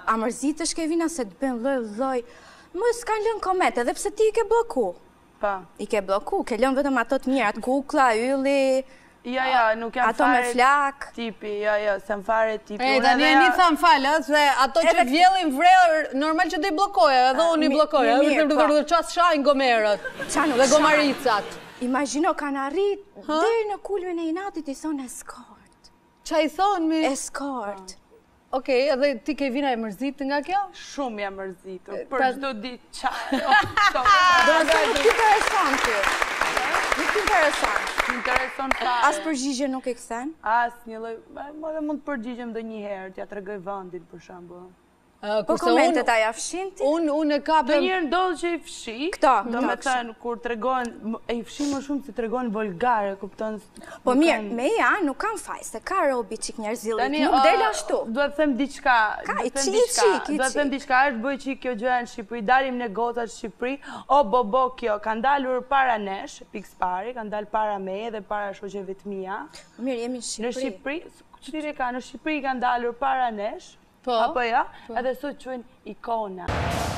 A mërzitësh Kevina se të bën lloj. Më s'kan lënë koment, edhe pse ti I ke blloku. Pa. I ke blloku, ke lënë vetëm ato të mirat, kukla, ylli. Ja, nuk jam ato me flak. Tipi, ja, se më fare tipi. Tani e një thamë falë, se ato që vjellin vrerë, normal që të I blokoja, edhe unë I blokoja, edhe qasë shajnë gomerët dhe gomaricat. Imagino kanë arrit deri në kulmin e inatit I thonë eskort. Qa I thonë mi? Eskort. Okej, edhe ti Kevina e mërzit nga kjo? Shumë jam mërzitur, për çdo ditë çaj. Do të thotë nuk intereson ty. Nuk intereson. Intereson fare. As përgjigje nuk I kthen? Asnjë lloj, më mund të përgjigjem ndonjëherë, t'ja tregoj vendin për shembull. Po komentet a ja fshin ti? Unë e kapem... Ndonjëherë ndodh që I fshi. Këto. Do me thënë, kur tregon, I fshi më shumë se tregon vulgare, kupton? Po mirë, me ja nuk kam faj, se ka robi qik njerëzillit, nuk del ashtu. Duhet them diçka. Duhet them diçka, është bëj qik kjo gjëja në Shqipëri, dalim në gotat Shqipëri, o bobo kjo, kanë dalur para nesh, pikës pari, kanë dalë para me dhe para shoqeve të mia. Mirë, jemi në Shqipëri. Në Shqipëri kanë dalur para nesh, apo ja, edhe sot quajnë ikona.